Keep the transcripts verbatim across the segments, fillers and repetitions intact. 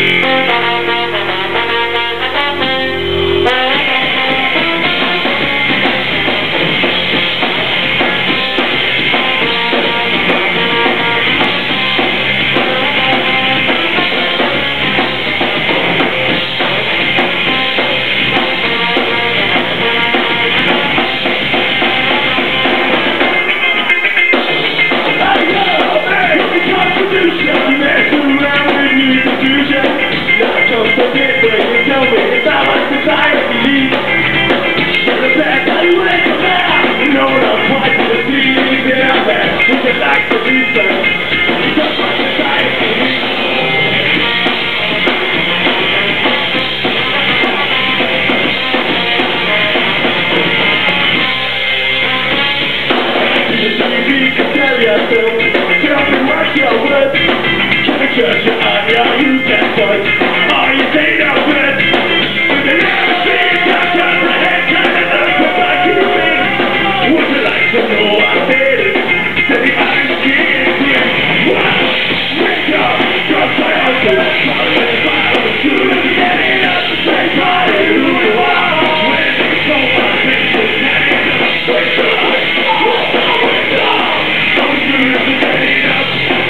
Just your eye, you can touch. All you say no good. They never see it, touch on the head, kind of look just like you think. Would you like to know I said it? Say I'm scared. Wow, wake up, just like I said. Follow the fire, do it, get it up. Say body, who you are. When they go on, make you stand up. Wake up, wake up, wake up. Don't do it, get it up.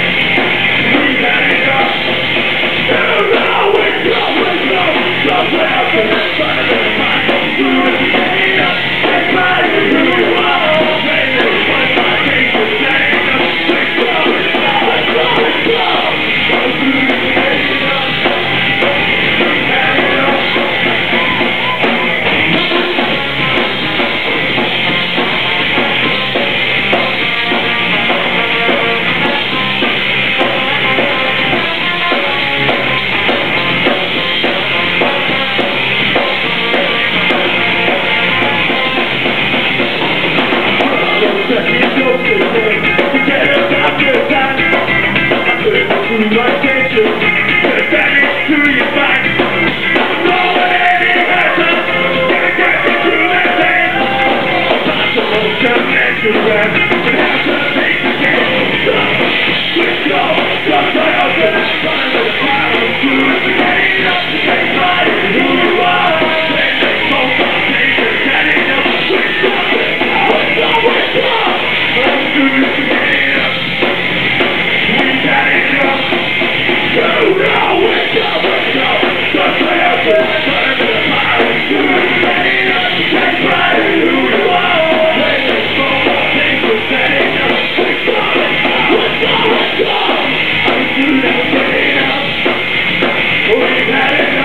My attention, the damage to your back. Know any better, gonna get you through that day. That's the most connection rap, but how to make the game stop. Let's go, just like I said, find the power to the game up. Take my who you are, when they both are taking standing up. Wake up, wake up, wake up. Let's do this again up. We got it up. Go now, wake up, wake up. Just like I said, turn to the fire and do it again up. Take pride in who you are. When they both are taking standing up. Wake up, wake up, wake up. I'm doing it again up. We got it up.